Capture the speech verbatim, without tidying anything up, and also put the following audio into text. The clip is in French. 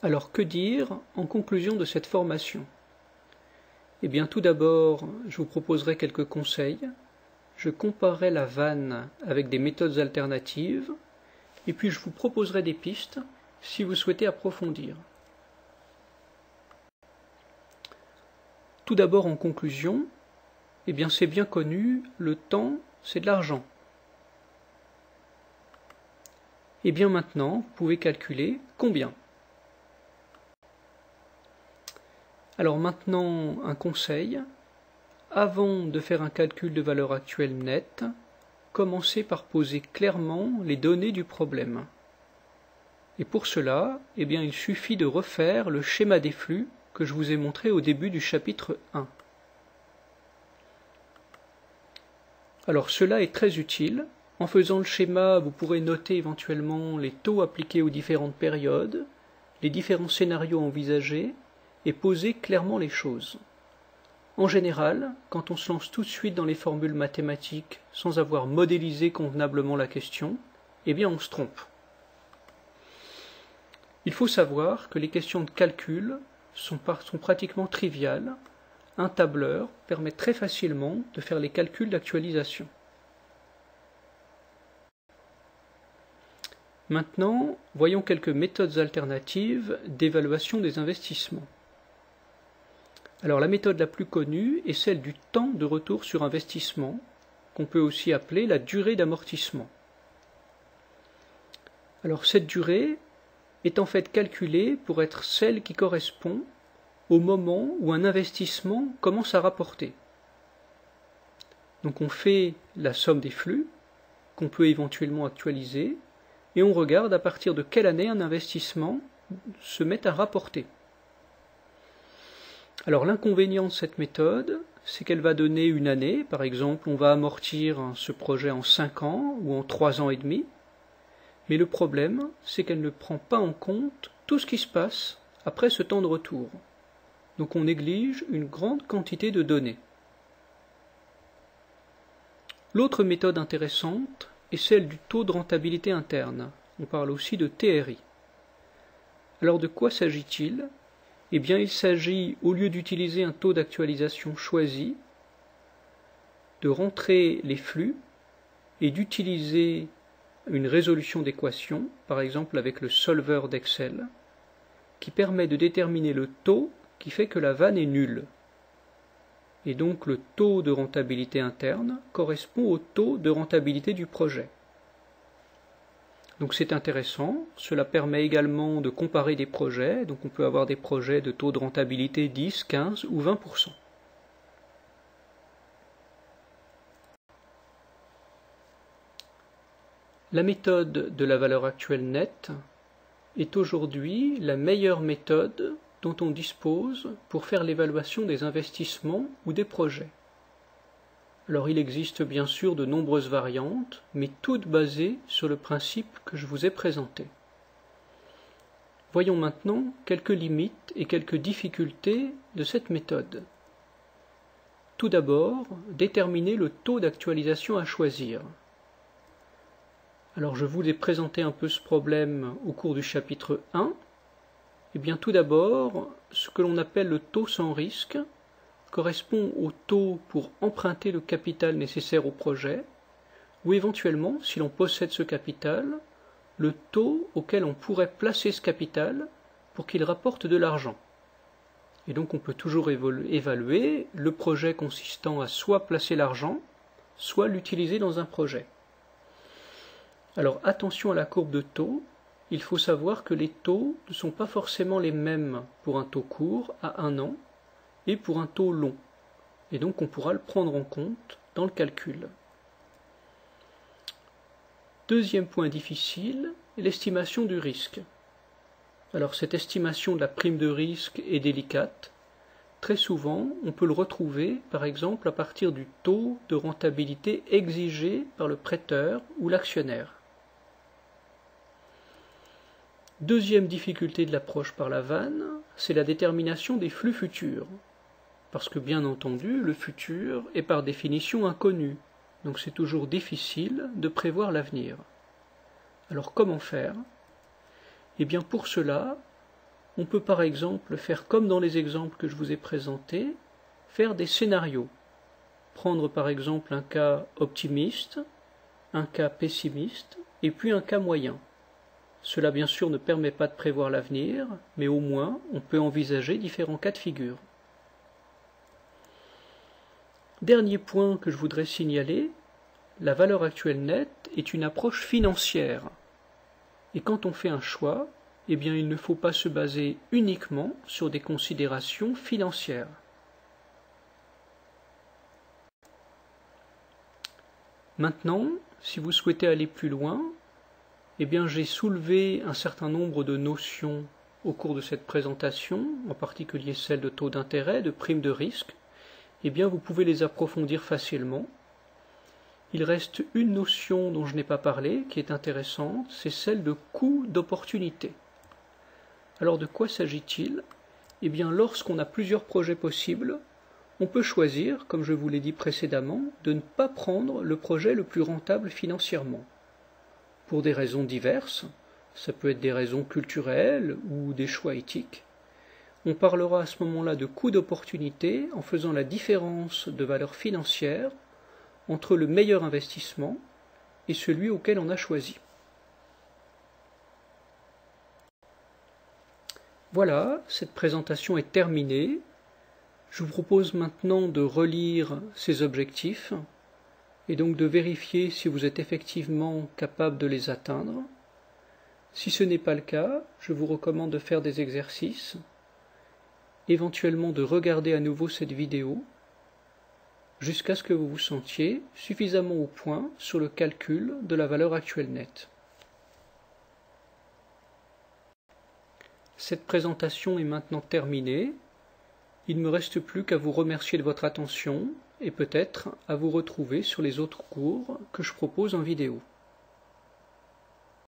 Alors que dire en conclusion de cette formation? Eh bien tout d'abord, je vous proposerai quelques conseils. Je comparerai la vanne avec des méthodes alternatives, et puis je vous proposerai des pistes si vous souhaitez approfondir. Tout d'abord en conclusion, eh bien c'est bien connu, le temps c'est de l'argent. Et bien maintenant, vous pouvez calculer combien. Alors maintenant, un conseil. Avant de faire un calcul de valeur actuelle nette, commencez par poser clairement les données du problème. Et pour cela, eh bien, il suffit de refaire le schéma des flux que je vous ai montré au début du chapitre un. Alors cela est très utile. En faisant le schéma, vous pourrez noter éventuellement les taux appliqués aux différentes périodes, les différents scénarios envisagés, et poser clairement les choses. En général, quand on se lance tout de suite dans les formules mathématiques sans avoir modélisé convenablement la question, eh bien on se trompe. Il faut savoir que les questions de calcul sont, par, sont pratiquement triviales. Un tableur permet très facilement de faire les calculs d'actualisation. Maintenant, voyons quelques méthodes alternatives d'évaluation des investissements. Alors la méthode la plus connue est celle du temps de retour sur investissement, qu'on peut aussi appeler la durée d'amortissement. Alors cette durée est en fait calculée pour être celle qui correspond au moment où un investissement commence à rapporter. Donc on fait la somme des flux, qu'on peut éventuellement actualiser, et on regarde à partir de quelle année un investissement se met à rapporter. Alors l'inconvénient de cette méthode, c'est qu'elle va donner une année, par exemple on va amortir ce projet en cinq ans ou en trois ans et demi, mais le problème c'est qu'elle ne prend pas en compte tout ce qui se passe après ce temps de retour. Donc on néglige une grande quantité de données. L'autre méthode intéressante est celle du taux de rentabilité interne. On parle aussi de T R I. Alors de quoi s'agit-il ? Eh bien, il s'agit, au lieu d'utiliser un taux d'actualisation choisi, de rentrer les flux et d'utiliser une résolution d'équation, par exemple avec le solver d'Excel, qui permet de déterminer le taux qui fait que la vanne est nulle. Et donc le taux de rentabilité interne correspond au taux de rentabilité du projet. Donc c'est intéressant, cela permet également de comparer des projets, donc on peut avoir des projets de taux de rentabilité dix, quinze ou vingt pour cent. La méthode de la valeur actuelle nette est aujourd'hui la meilleure méthode dont on dispose pour faire l'évaluation des investissements ou des projets. Alors il existe bien sûr de nombreuses variantes, mais toutes basées sur le principe que je vous ai présenté. Voyons maintenant quelques limites et quelques difficultés de cette méthode. Tout d'abord, déterminer le taux d'actualisation à choisir. Alors je vous ai présenté un peu ce problème au cours du chapitre un. Eh bien tout d'abord, ce que l'on appelle le taux sans risque correspond au taux pour emprunter le capital nécessaire au projet, ou éventuellement, si l'on possède ce capital, le taux auquel on pourrait placer ce capital pour qu'il rapporte de l'argent. Et donc on peut toujours évaluer le projet consistant à soit placer l'argent, soit l'utiliser dans un projet. Alors attention à la courbe de taux, il faut savoir que les taux ne sont pas forcément les mêmes pour un taux court à un an, et pour un taux long, et donc on pourra le prendre en compte dans le calcul. Deuxième point difficile, l'estimation du risque. Alors cette estimation de la prime de risque est délicate. Très souvent, on peut le retrouver, par exemple, à partir du taux de rentabilité exigé par le prêteur ou l'actionnaire. Deuxième difficulté de l'approche par la vanne, c'est la détermination des flux futurs. Parce que bien entendu, le futur est par définition inconnu, donc c'est toujours difficile de prévoir l'avenir. Alors comment faire? Eh bien pour cela, on peut par exemple faire comme dans les exemples que je vous ai présentés, faire des scénarios. Prendre par exemple un cas optimiste, un cas pessimiste, et puis un cas moyen. Cela bien sûr ne permet pas de prévoir l'avenir, mais au moins on peut envisager différents cas de figure. Dernier point que je voudrais signaler, la valeur actuelle nette est une approche financière. Et quand on fait un choix, eh bien il ne faut pas se baser uniquement sur des considérations financières. Maintenant, si vous souhaitez aller plus loin, eh bien j'ai soulevé un certain nombre de notions au cours de cette présentation, en particulier celle de taux d'intérêt, de prime de risque. Eh bien vous pouvez les approfondir facilement. Il reste une notion dont je n'ai pas parlé, qui est intéressante, c'est celle de coût d'opportunité. Alors de quoi s'agit-il? Eh bien lorsqu'on a plusieurs projets possibles, on peut choisir, comme je vous l'ai dit précédemment, de ne pas prendre le projet le plus rentable financièrement. Pour des raisons diverses, ça peut être des raisons culturelles ou des choix éthiques. On parlera à ce moment-là de coût d'opportunité en faisant la différence de valeur financière entre le meilleur investissement et celui auquel on a choisi. Voilà, cette présentation est terminée. Je vous propose maintenant de relire ces objectifs et donc de vérifier si vous êtes effectivement capable de les atteindre. Si ce n'est pas le cas, je vous recommande de faire des exercices, éventuellement de regarder à nouveau cette vidéo, jusqu'à ce que vous vous sentiez suffisamment au point sur le calcul de la valeur actuelle nette. Cette présentation est maintenant terminée. Il ne me reste plus qu'à vous remercier de votre attention et peut-être à vous retrouver sur les autres cours que je propose en vidéo.